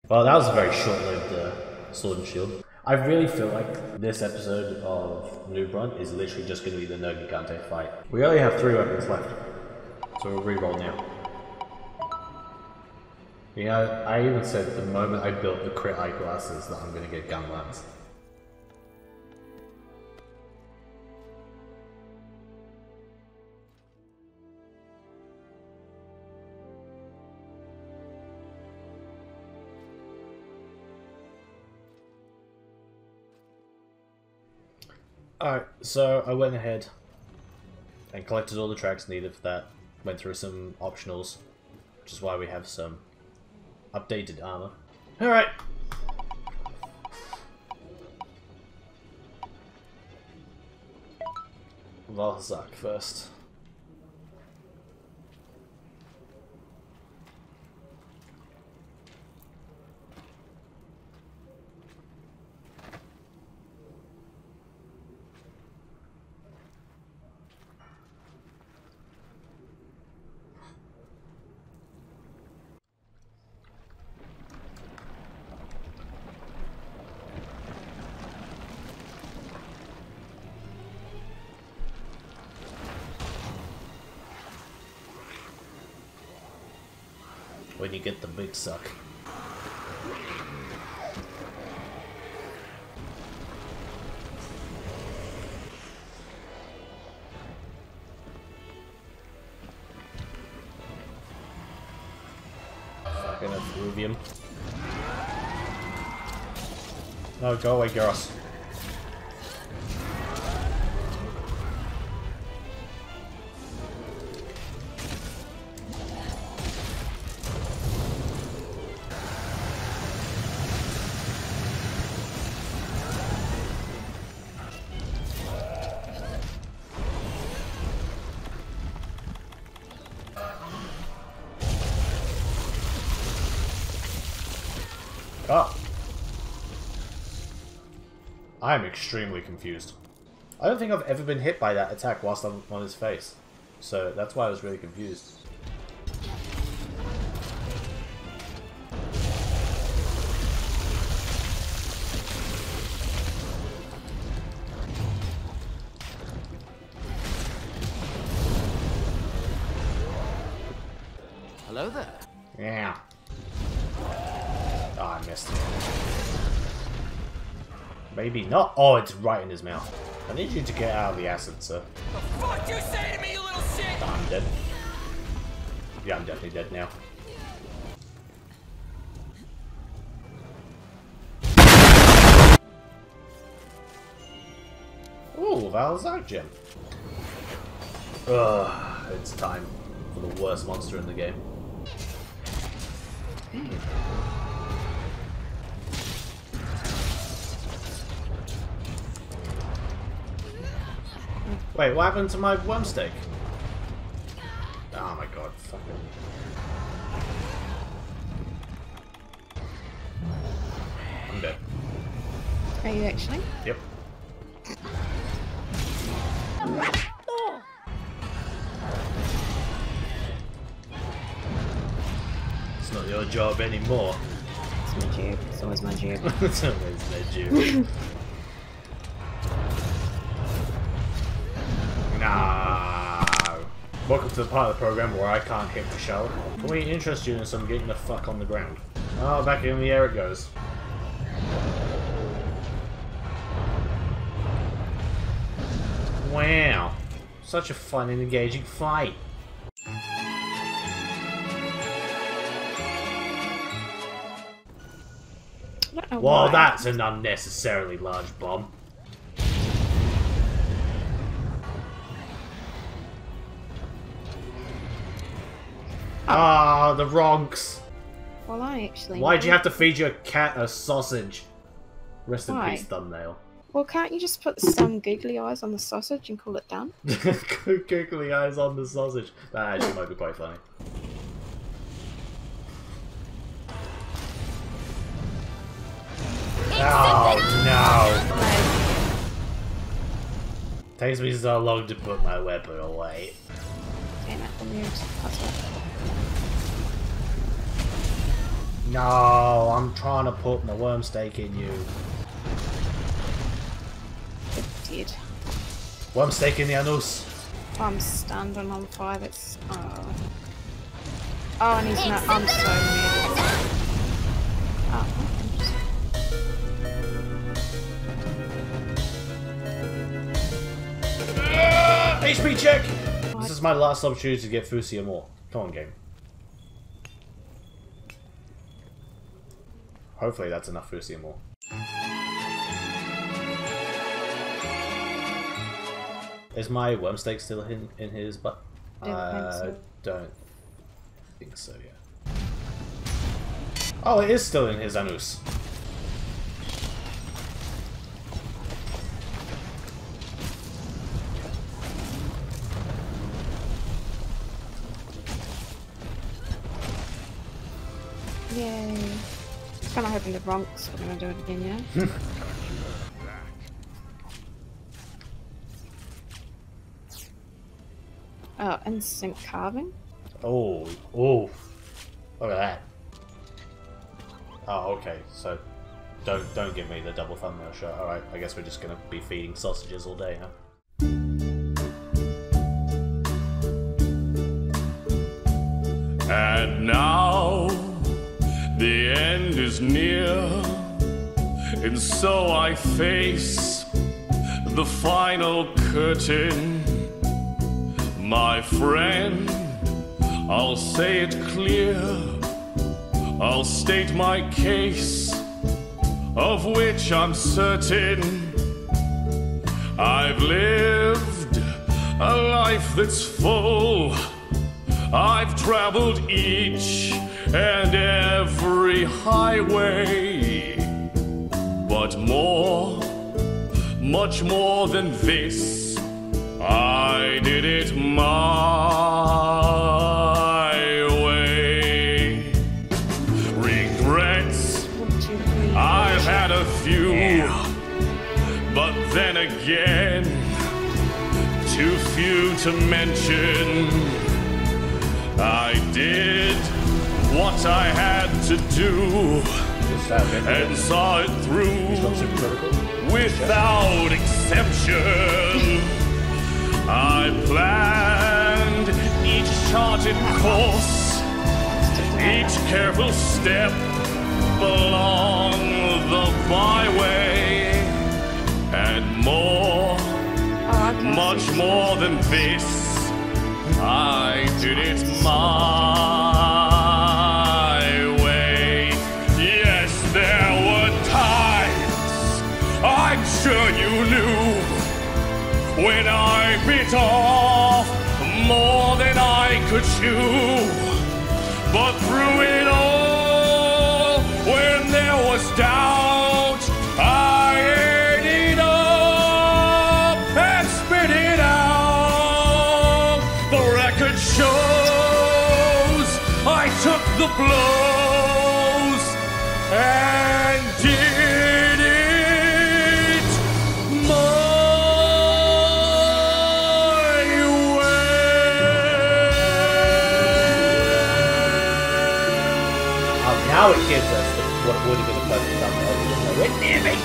Well, that was a very short-lived sword and shield. I really feel like this episode of Noob is literally just going to be the no Gigante fight. We only have 3 weapons left, so we'll reroll now. Yeah, I even said the moment I built the crit eyeglasses that I'm going to get gun lance. Alright, so I went ahead and collected all the tracks needed for that. Went through some optionals, which is why we have some updated armor. Alright! Valzak first. When you get the big suck. Fucking effluvium. No, go away, Gyros. Oh. I am extremely confused. I don't think I've ever been hit by that attack whilst I'm on his face. So that's why I was really confused. Hello there. Yeah. Oh, I missed. Maybe not. Oh, it's right in his mouth. I need you to get out of the acid, sir. The fuck you say to me, you little shit? Oh, I'm dead. Yeah, I'm definitely dead now. Ooh, Valzak gem. Ugh, it's time for the worst monster in the game. Wait, what happened to my worm steak? Oh my god, fucking... I'm dead. Are you actually? Yep. It's not your job anymore. It's my job. It's always my job. It's always my job. No. Welcome to the part of the program where I can't hit the shower. Can we interest you in some getting the fuck on the ground? Oh, back in the air it goes. Wow. Such a fun and engaging fight. Well, that's an unnecessarily large bomb. Ah, the Ronks. Well, I actually... Why'd you have to feed your cat a sausage? Rest in Why? peace, thumbnail. Well, can't you just put some googly eyes on the sausage and call it done? Googly eyes on the sausage. That actually might be quite funny. Oh no! Takes me so long to put my weapon away. Damn it, I'm weird. That's what. No, I'm trying to put my worm stake in you. It did. Worm stake in the anus. I'm stunned and on 5. It's. Oh. Oh, and he's not. I'm so mad. Oh. HP check! This is my last opportunity to get Fusia more. Come on, game. Hopefully that's enough Fusia more. Is my worm stake still in his butt? Don't think so, yeah. Oh, it is still in his anus. Yay. It's kind of hoping the Bronx are going to do it again, yeah? Oh, instant carving? Oh, oh. Look at that. Oh, okay. So, don't give me the double thumbnail shot. Alright, I guess we're just going to be feeding sausages all day, huh? And now the end is near, and so I face the final curtain. My friend, I'll say it clear, I'll state my case, of which I'm certain. I've lived a life that's full, I've traveled each and every highway, but more, much more than this, I did it my way. Regrets, I've had a few, but then again, too few to mention. I did what I had to do and saw it through without exception. I planned each charted course, each careful step along the byway, and more, much more than this, I did it my way. Yes, there were times, I'm sure you knew, when I bit off more than I could chew. But through it all, when there was doubt, I ate it up and spit it out. The record shows I took the blows and did it my way. Now it gives us what would have been the perfect thumbnail. We're near me.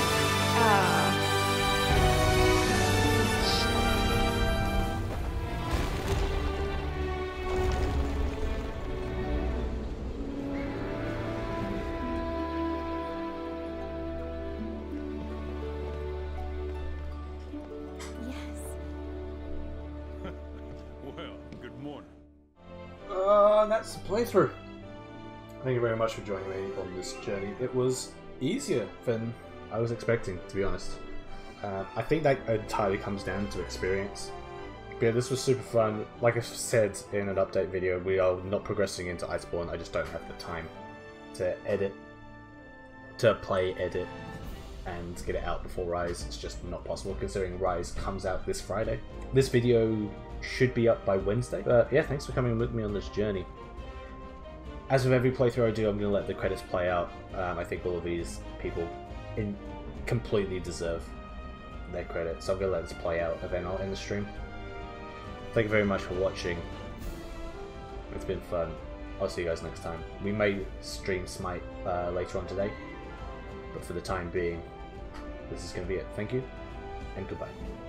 Well, good morning. That's the playthrough. Thank you very much for joining me on this journey. It was easier than I was expecting, to be honest. I think that entirely comes down to experience. But yeah, this was super fun. Like I said in an update video, we are not progressing into Iceborne. I just don't have the time to play, edit, and get it out before Rise. It's just not possible considering Rise comes out this Friday. This video should be up by Wednesday. But yeah, thanks for coming with me on this journey. As with every playthrough I do, I'm going to let the credits play out. I think all of these people completely deserve their credit, so I'm going to let this play out, and then I'll end the stream. Thank you very much for watching. It's been fun. I'll see you guys next time. We may stream Smite later on today, but for the time being, this is going to be it. Thank you, and goodbye.